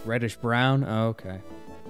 Reddish brown? Oh, okay.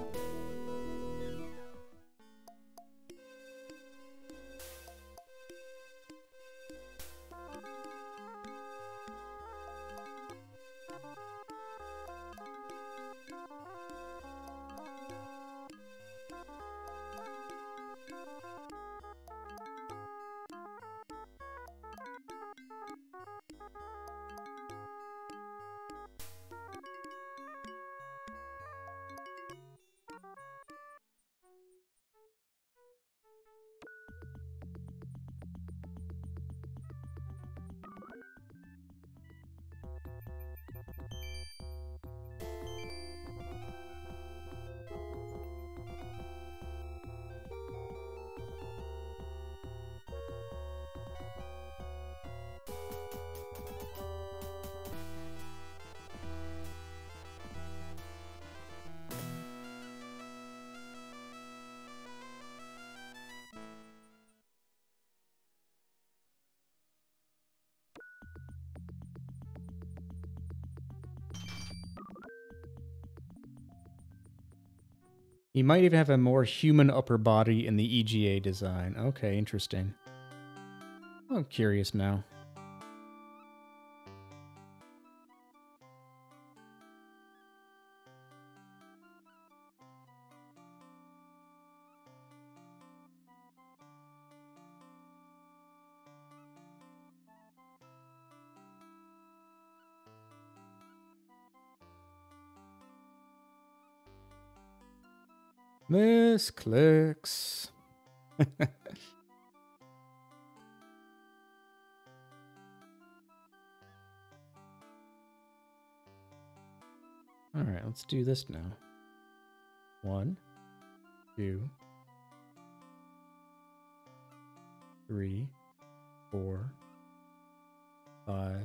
He might even have a more human upper body in the EGA design. Okay, interesting. I'm curious now. Misclicks. All right, let's do this now. 1, 2, 3, 4, 5,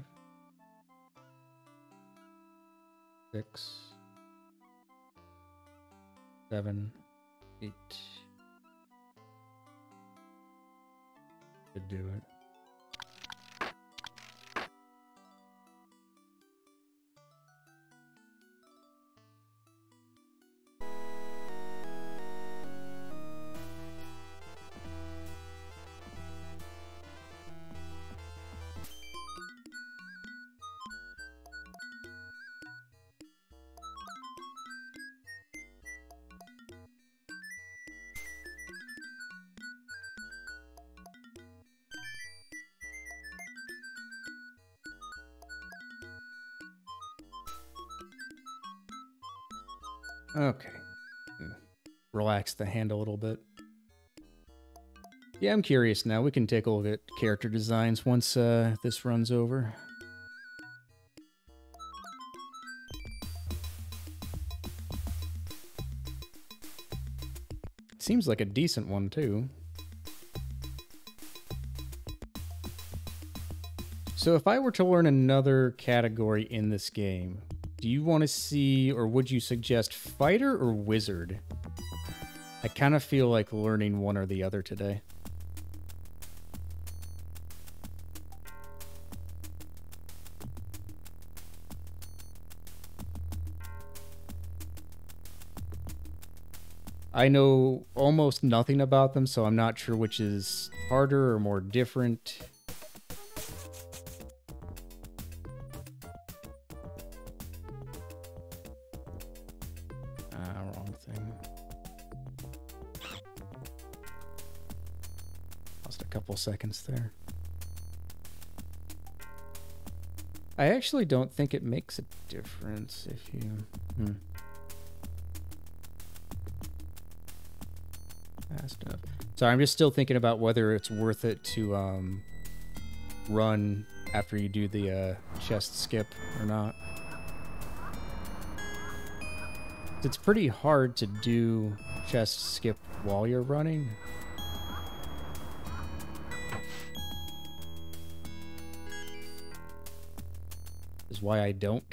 6, 7, 8. Should do it. Okay. Relax the hand a little bit. Yeah, I'm curious now. We can take a look at character designs once this runs over. Seems like a decent one, too. So if I were to learn another category in this game, do you want to see, or would you suggest fighter or wizard? I kind of feel like learning one or the other today. I know almost nothing about them, so I'm not sure which is harder or more different. Wrong thing. Lost a couple seconds there. I actually don't think it makes a difference if you... Fast enough. Sorry, I'm just still thinking about whether it's worth it to run after you do the chest skip or not. It's pretty hard to do chest skip while you're running. Is why I don't.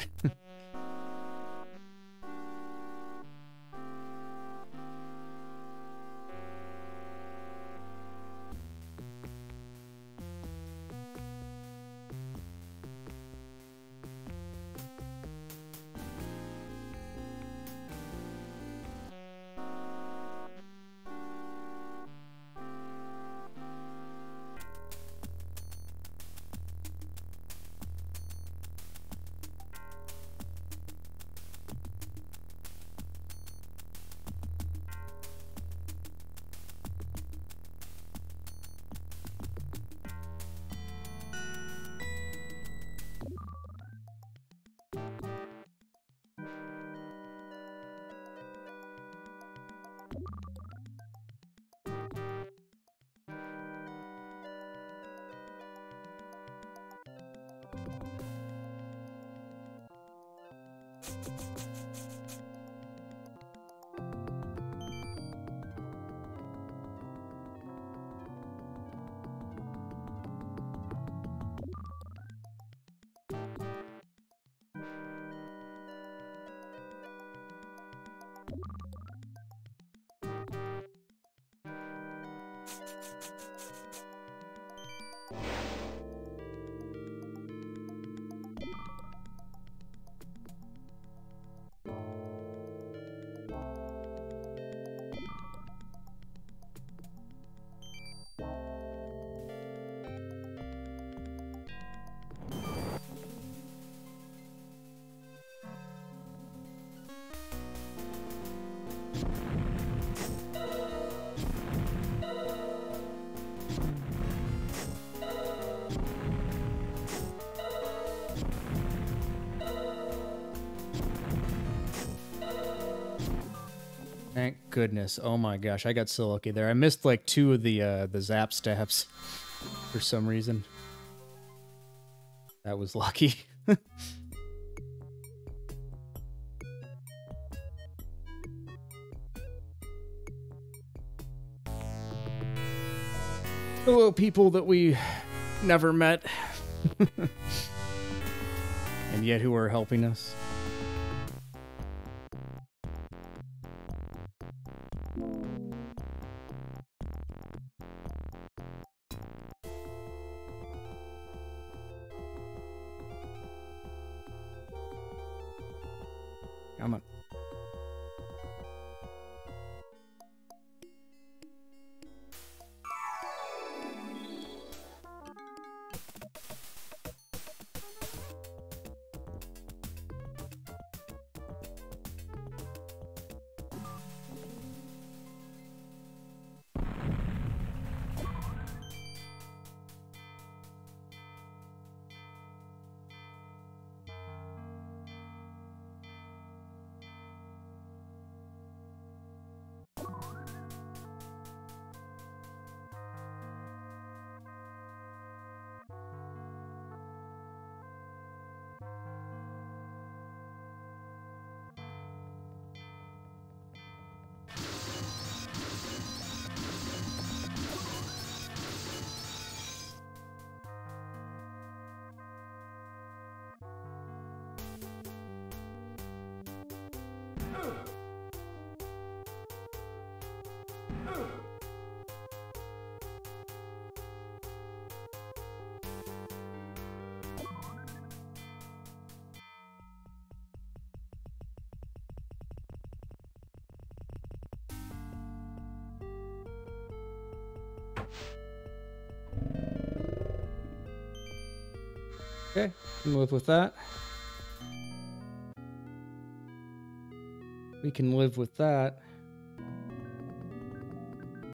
Thank goodness. Oh my gosh, I got so lucky there. I missed like 2 of the zap stabs for some reason. That was lucky. Hello, people that we never met. And yet who are helping us. Come on. Okay, can live with that. We can live with that.